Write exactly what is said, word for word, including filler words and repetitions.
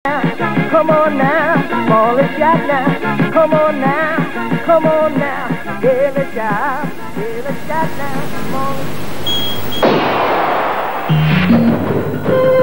Come on now, small as shot now. Come on now, come on now. Give it a shot, give it a shot now. Small as...